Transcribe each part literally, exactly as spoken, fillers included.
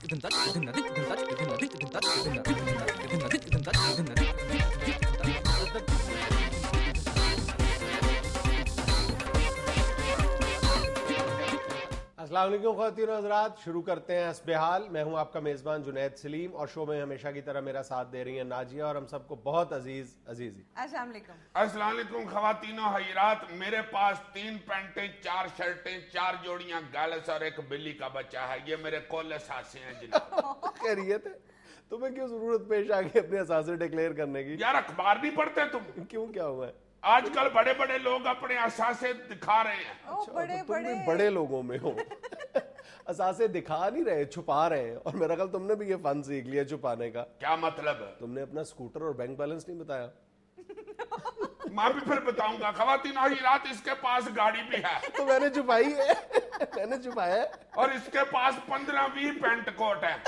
السلام علیکم خواتین و حضرات، شروع کرتے ہیں حسب حال. میں ہوں آپ کا میزبان جنید سلیم اور شو میں ہمیشہ کی طرح میرا ساتھ دے رہی ہیں ناجیہ اور ہم سب کو بہت عزیز عزیزی. السلام علیکم. السلام علیکم خواتین و حضرات. میرے پاس تین پینٹیں، چار شرٹیں، چار جوڑیاں گالس اور ایک بلی کا بچہ ہے. یہ میرے کل اثاثے ہیں جناب. خیریت ہے؟ تمہیں کیوں ضرورت پیش آ گئی اپنے اثاثے ڈکلیئر کرنے کی؟ یار اخبار نہیں پڑھتے تم؟ کیوں، کیا ہوا ہے؟ آج کل بڑے بڑے لوگ اپنے اثاثے دکھا رہے ہیں. بڑے تم بھی بڑے لوگوں میں ہو. اثاثے دکھا نہیں رہے، چھپا رہے ہیں. اور میرا خیال تم نے بھی یہ فن سیکھ لیا چھپانے کا. کیا مطلب ہے؟ تم نے اپنا سکوٹر اور بینک بیلنس نہیں بتایا. میں بھی پھر بتاؤں گا. خواتین و حضرات، اس کے پاس گاڑی بھی ہے تو میں نے چھپائی ہے، میں نے چھپایا ہے. اور اس کے پاس پندرہ بیس پینٹ کوٹ ہے.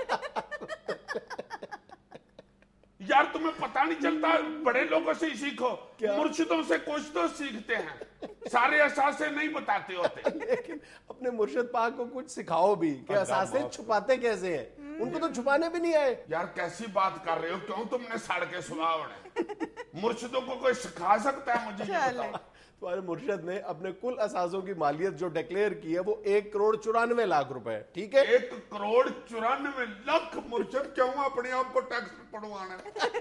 یار تمہیں پتہ نہیں چلتا؟ بڑے لوگوں سے ہی سیکھو. مرشدوں سے کچھ تو سیکھتے ہیں، سارے اثاثے نہیں بتاتے ہوتے. لیکن اپنے مرشد پاک کو کچھ سکھاؤ بھی کہ اثاثے چھپاتے کیسے ہیں. ان کو تو چھپانے بھی نہیں آئے. یار کیسی بات کر رہے ہو؟ کیوں تم نے سڑ کے سنا ہونے؟ مرشدوں کو کوئی سکھا سکتا ہے؟ مجھے یہ بتاؤ. تمہارے مرشد نے اپنے کل اثاثوں کی مالیت جو ڈکلیئر کی ہے وہ ایک کروڑ چورانوے لاکھ روپے ہے. ٹھیک ہے، ایک کروڑ چورانوے لاکھ. مرشد کیوں اپنے آپ کو ٹیکس پڑوانا؟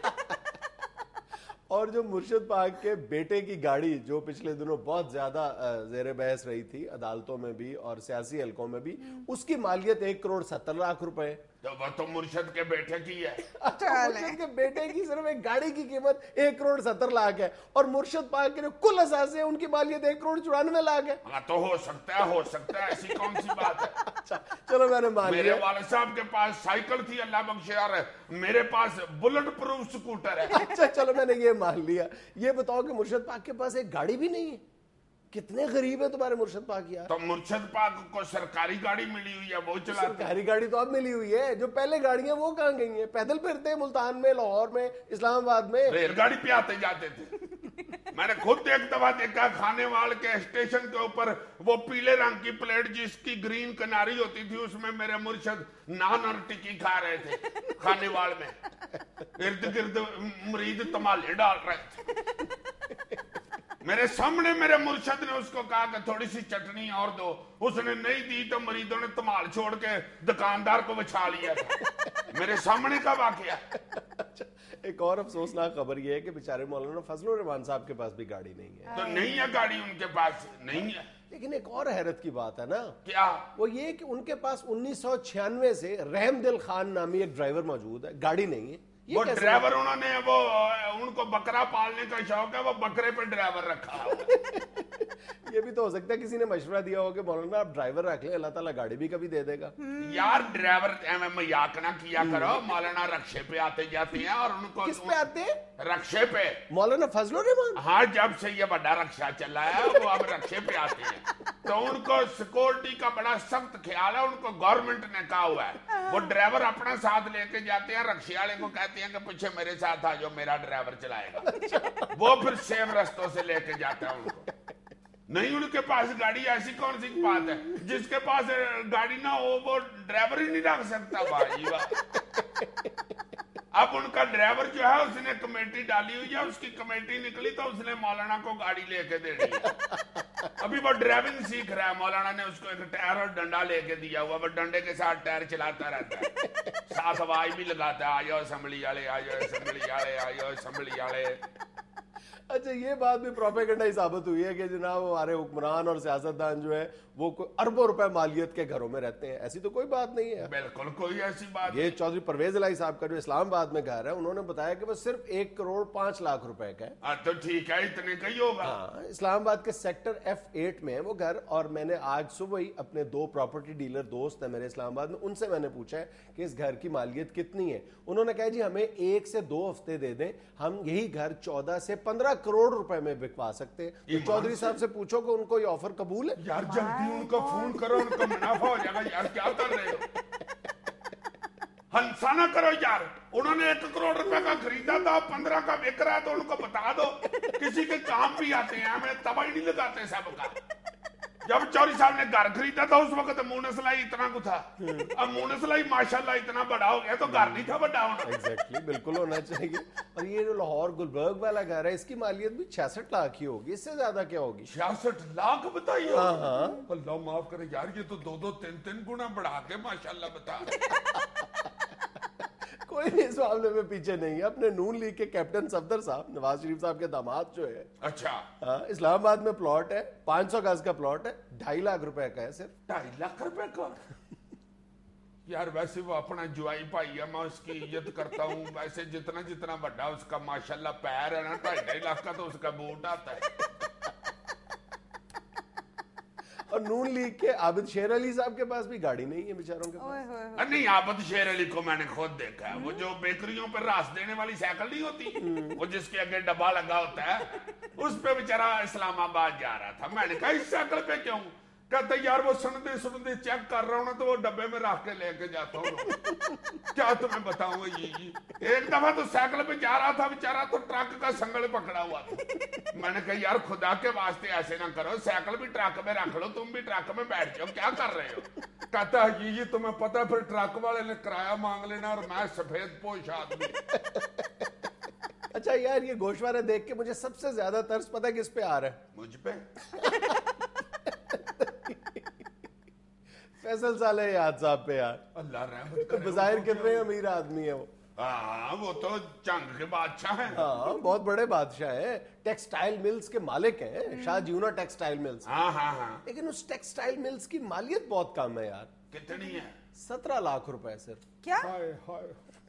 اور جو مرشد پاک کے بیٹے کی گاڑی جو پچھلے دنوں بہت زیادہ زیر بحث رہی تھی عدالتوں میں بھی اور سیاسی حلقوں میں بھی، اس کی مالیت ایک کروڑ ستر لاکھ روپے ہے. تو وہ تو مرشد کے بیٹے کی ہے. مرشد کے بیٹے کی صرف ایک گاڑی کی قیمت ایک کروڑ ستر لاکھ ہے اور مرشد پاک کے جو کل اثاثے ہیں ان کی مالیت ایک کروڑ چورانوے لاکھ ہے. ہاں تو ہو سکتا ہے، ہو سکتا ہے. ایسی کون سی بات ہے؟ اچھا چلو میں نے مان لیا. میرے والد صاحب کے پاس سائیکل تھی، اللہ بخشے، اور میرے پاس بلٹ پروف سکوٹر ہے. اچھا چلو میں نے یہ مان لیا. یہ بتاؤ کہ مرشد پاک کے پاس ایک گاڑی بھی نہیں ہے. کتنے غریب ہے تمہارے مرشد پاک یار. تو مرشد پاک کو سرکاری گاڑی ملی ہوئی ہے، وہ چلاتے. سرکاری گاڑی تو اب ملی ہوئی ہے. جو پہلے گاڑیاں وہ کہاں گئی ہیں؟ پیدل پھرتے ہیں ملتان میں، لاہور میں، اسلام آباد میں. ریل گاڑی پہ آتے جاتے تھے. میں نے خود ایک دفعہ دیکھا کھانے وال کے اسٹیشن کے اوپر وہ پیلے رنگ کی پلیٹ جس کی گرین کناری ہوتی تھی، اس میں میرے مرشد نان اور ٹکی کھا رہے تھے کھانے وال میں. ارد گرد مرید تمالے ڈال رہے تھے. میرے سامنے میرے مرشد نے اس کو کہا کہ تھوڑی سی چٹنی اور دو. اس نے نہیں دی تو مریدوں نے تمال چھوڑ کے دکاندار کو بچھا لیا تھا. میرے سامنے کا واقعہ. ایک اور افسوسناک خبر یہ ہے کہ بیچارے مولانا فضل الرحمان صاحب کے پاس بھی گاڑی نہیں ہے. تو نہیں ہے گاڑی ان کے پاس، نہیں ہے. لیکن ایک اور حیرت کی بات ہے نا. کیا؟ وہ یہ کہ ان کے پاس انیس سو چھیانوے سے رحم دل خان نامی ایک ڈرائیور موجود ہے، گاڑی نہیں ہے. وہ ڈرائیور انہوں نے وہ ان کو بکرا پالنے کا شوق ہے، وہ بکرے پہ ڈرائیور رکھا. یہ بھی تو ہو سکتا ہے کسی نے مشورہ دیا ہو کہ مولانا آپ ڈرائیور رکھ لیں، اللہ تعالیٰ گاڑی بھی کبھی دے دے گا. یار ڈرائیور مذاق نہ کیا کرو. مولانا رکشے پہ آتے جاتے ہیں اور ان کو کس پہ آتے ہیں؟ رکشے پہ. مولانا فضل الرحمان؟ ہاں، جب سے یہ بڑا رکشہ چلا ہے وہ اب رکشے پہ آتے ہیں. تو ان کو سیکورٹی کا بڑا سخت خیال ہے. ان کو گورنمنٹ نے کہا ہوا ہے وہ ڈرائیور اپنا ساتھ لے کے جاتے ہیں. رکشے والے کو کہتے ہیں کہ پیچھے میرے ساتھ آ جو، میرا ڈرائیور چلائے گا. وہ پھر سیف رستوں سے لے کے جاتا ہے ان کو. نہیں، ان کے پاس گاڑی ایسی کون سی بات ہے؟ جس کے پاس گاڑی نہ ہو وہ ڈرائیور ہی نہیں رکھ سکتا. بھائی اب ان کا ڈرائیور جو ہے اس نے کمیٹی ڈالی ہوئی ہے، اس کی کمیٹی نکلی تو اس نے مولانا کو گاڑی لے کے دے دی. ابھی وہ ڈرائیونگ سیکھ رہا ہے. مولانا نے اس کو ایک ٹائر اور ڈنڈا لے کے دیا ہوا، وہ ڈنڈے کے ساتھ ٹائر چلاتا رہتا ہے، ساتھ آواز بھی لگاتا ہے، آجو اسمبلی والے، آجو اسمبلی والے، آجو اسمبلی والے. اچھا یہ بات بھی پروپیگنڈا ہی ثابت ہوئی ہے کہ جناب ہمارے حکمران اور سیاستدان جو ہے وہ اربوں روپے مالیت کے گھروں میں رہتے ہیں. ایسی تو کوئی بات نہیں ہے. بالکل کوئی ایسی بات. یہ چودھری پرویز الہی صاحب کا جو اسلام آباد میں گھر ہے، انہوں نے بتایا کہ وہ صرف ایک کروڑ پانچ لاکھ روپے کا ہے. تو ٹھیک ہے، اتنے کا ہی ہوگا. ہاں، اسلام آباد کے سیکٹر ایف ایٹ میں ہے وہ گھر. اور میں نے آج صبح ہی اپنے دو پراپرٹی ڈیلر دوست ہیں میرے اسلام آباد میں، ان سے میں نے پوچھا ہے کہ اس گھر کی مالیت کتنی ہے. انہوں نے کہا جی ہمیں ایک سے دو ہفتے دے دیں، ہم یہی گھر چودہ سے پندرہ کروڑ روپے میں بکوا سکتے ہیں. چودھری صاحب سے پوچھو کہ ان کو یہ آفر قبول ہے. یار جلدی ان کو فون کرو، ان کو منافع ہو جائے گا. یار کیا کر رہے ہو؟ ہنسا نہ کرو یار. انہوں نے ایک کروڑ روپے کا خریدا تھا، پندرہ کا بک رہا ہے تو ان کو بتا دو. کسی کے کام بھی آتے ہیں، ہمیں تباہی نہیں لگاتے سب کا. جب چوری صاحب نے گھر خریدا تھا اس وقت مون سلائی اتنا کو تھا, اب مون سلائی ماشاءاللہ اتنا بڑا ہو گیا تو گھر نہیں تھا بڑا ہونا. ایگزیکٹلی بالکل ہونا چاہیے. اور یہ جو لاہور گلبرگ والا گھر ہے اس کی مالیت بھی چھیاسٹھ لاکھ ہی ہوگی, اس سے زیادہ کیا ہوگی؟ چھیاسٹھ لاکھ بتائیے. ہاں ہاں اللہ معاف کرے یار, یہ تو دو دو تین تین گنا بڑھا کے ماشاءاللہ بتا رہے. کوئی نہیں اس معاملے میں پیچھے نہیں ہے. اپنے نون لیگ کے کیپٹن صفدر صاحب, نواز شریف صاحب کے داماد جو ہے, اچھا اسلام آباد میں پلاٹ ہے, پانچ سو گز کا پلاٹ ہے, ڈھائی لاکھ روپے کا ہے صرف. ڈھائی لاکھ روپے کا یار, ویسے وہ اپنا جوائی بھائی ہے, میں اس کی عزت کرتا ہوں. ویسے جتنا جتنا بڑا اس کا ماشاءاللہ پیر ہے نا, ڈھائی ڈھائی لاکھ کا تو اس کا بوٹ آتا ہے. اور نون لیگ کے عابد شیر علی صاحب کے پاس بھی گاڑی نہیں ہے بیچاروں کے پاس. نہیں, عابد شیر علی کو میں نے خود دیکھا ہے, وہ جو بیکریوں پر راس دینے والی سائیکل نہیں ہوتی, وہ جس کے آگے ڈبا لگا ہوتا ہے, اس پہ بیچارہ اسلام آباد جا رہا تھا. میں نے کہا اس سائیکل پہ کیوں؟ کہتا یار وہ سندے سندے چیک کر رہا ہوں نا تو وہ ڈبے میں رکھ کے لے کے جاتا ہوں. کیا تمہیں بتاؤں گا یہ ایک دفعہ تو سائیکل پہ جا رہا تھا بیچارہ, تو ٹرک کا سنگل پکڑا ہوا تھا. میں نے کہا یار خدا کے واسطے ایسے نہ کرو, سائیکل بھی ٹرک میں رکھ لو, تم بھی ٹرک میں بیٹھ جاؤ, کیا کر رہے ہو؟ کہتا ہے یہ تمہیں پتا پھر ٹرک والے نے کرایہ مانگ لینا, اور میں سفید پوش آدمی. اچھا یار, یہ گوشوارے دیکھ کے مجھے سب سے زیادہ ترس پتا کس پہ آ رہا ہے؟ مجھ پہ. فیصل صالح یاد صاحب پہ یار. اللہ رحمت کرے, بظاہر کتنے امیر آدمی ہے وہ. ہاں وہ تو چنگ کے بادشاہ ہیں. ہاں بہت بڑے بادشاہ ہیں, ٹیکسٹائل ملز کے مالک ہیں, شاہ جیونا ٹیکسٹائل ملز. ہاں ہاں ہاں, لیکن اس ٹیکسٹائل ملز کی مالیت بہت کم ہے یار. کتنی ہے؟ سترہ لاکھ روپے صرف. کیا؟ ہائے ہائے,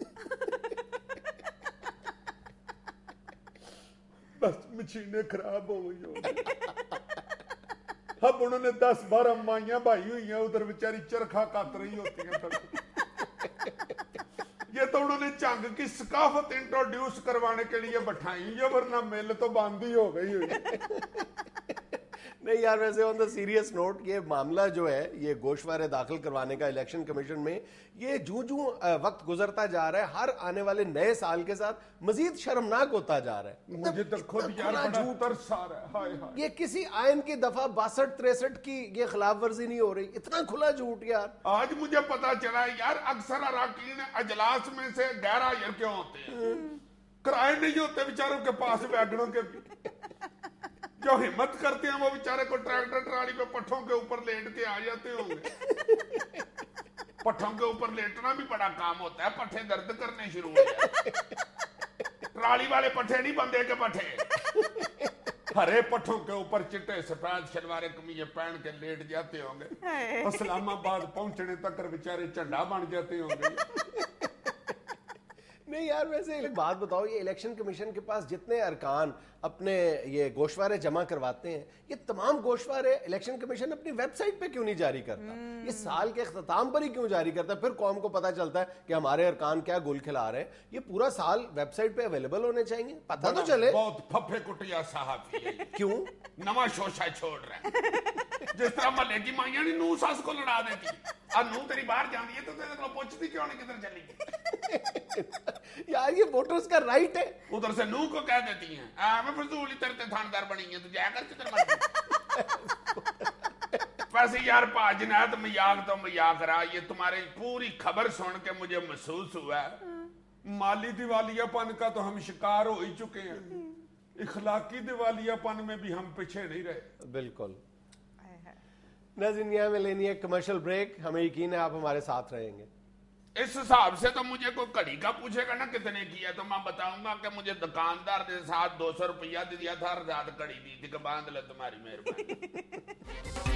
بس مشینیں خراب ہو گئی ہو. اب انہوں نے دس بارہ مائیاں بھائی ہوئی ہیں, ادھر بیچاری چرخا کات رہی ہوتی ہیں. یہ تو انہوں نے چنگ کی ثقافت انٹروڈیوس کروانے کے لیے بٹھائی, یہ ورنہ مل تو بند ہی ہو گئی ہوئی. نہیں یار, ویسے آن دا سیریس نوٹ, یہ معاملہ جو ہے یہ گوشوارے داخل کروانے کا الیکشن کمیشن میں, یہ جوں جوں وقت گزرتا جا رہا ہے, ہر آنے والے نئے سال کے ساتھ مزید شرمناک ہوتا جا رہا ہے. مجھے تو خود یار بڑا ترس آ رہا ہے. ہائے ہائے, یہ کسی آئین کی دفعہ باسٹھ تریسٹھ کی یہ خلاف ورزی نہیں ہو رہی, اتنا کھلا جھوٹ یار. آج مجھے پتا چلا یار, اکثر اراکین اجلاس میں سے غیر حاضر کیوں ہوتے ہیں؟ کرائے نہیں ہوتے بیچاروں کے پاس ویگنوں کے. جو ہمت کرتے ہیں وہ بیچارے کو ٹریکٹر ٹرالی پہ پٹھوں کے اوپر لیٹ کے آ جاتے ہوں گے. پٹھوں کے اوپر لیٹنا بھی بڑا کام ہوتا ہے, پٹھے درد کرنے شروع ہو جائے. ٹرالی والے پٹھے نہیں, بندے کے پٹھے ہرے پٹھوں کے اوپر چٹے سفید شلوارے کمیے پہن کے لیٹ جاتے ہوں گے. اسلام آباد پہنچنے تک بیچارے جھنڈا بن جاتے ہوں گے. نہیں یار, ویسے ایک بات بتاؤ, یہ الیکشن کمیشن کے پاس جتنے ارکان اپنے یہ گوشوارے جمع کرواتے ہیں, یہ تمام گوشوارے الیکشن کمیشن اپنی ویب سائٹ پہ کیوں نہیں جاری کرتا؟ یہ سال کے اختتام پر ہی کیوں جاری کرتا ہے؟ پھر قوم کو پتا چلتا ہے کہ ہمارے ارکان کیا گل کھلا رہے ہیں. یہ پورا سال ویب سائٹ پہ اویلیبل ہونے چاہیے, پتہ تو چلے. بہت پھپھے کٹیا صحافی ہے. کیوں نواں شوشا چھوڑ رہے ہیں, جس طرح محلے کی مائیاں نہیں نو ساس کو لڑا دیتی, اور نو تیری باہر جاندی ہے تو تیرے کو پوچھتی کیوں نہیں کدھر چلی گئی؟ یار یہ ووٹرز کا رائٹ ہے. ادھر سے نو کو کہہ دیتی ہیں میں فضول ہی ترتے تھاندار بنی ہیں, تو جایا کر کدھر مرضی. ویسے یار پا جنید میاق تو میاق رہا, یہ تمہاری پوری خبر سن کے مجھے محسوس ہوا ہے مالی دیوالیہ پن کا تو ہم شکار ہو ہی چکے ہیں, اخلاقی دیوالیہ پن میں بھی ہم پیچھے نہیں رہے. بالکل. ناظرین یہاں میں لینی ہے کمرشل بریک, ہمیں یقین ہے آپ ہمارے ساتھ رہیں گے. اس حساب سے تو مجھے کوئی کڑی کا پوچھے گا نا کتنے کیا, تو میں بتاؤں گا کہ مجھے دکاندار کے ساتھ دو سو روپیہ دیا تھا اور زیادہ کڑی دی تھی کہ باندھ لے, تمہاری مہربانی.